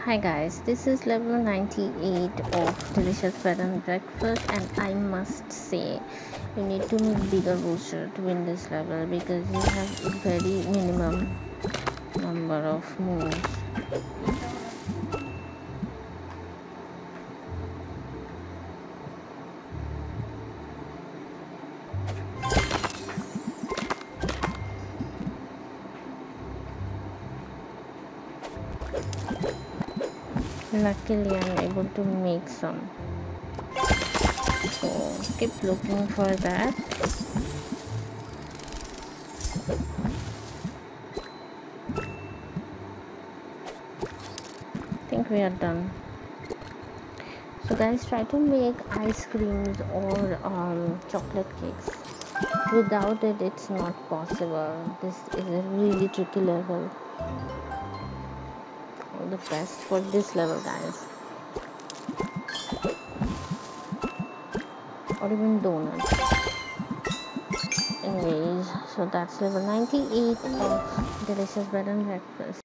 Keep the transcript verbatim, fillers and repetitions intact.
Hi guys, this is level ninety-eight of Delicious Bread and Breakfast, and I must say you need to make bigger booster to win this level because you have a very minimum number of moves. Luckily I'm able to make some, so keep looking for that. I think we are done. So guys, try to make ice creams or um, chocolate cakes. Without it, it's not possible. This is a really tricky level. All the best for this level, guys. Or even donuts. Anyways, so that's level ninety-eight of Delicious Bread and Breakfast.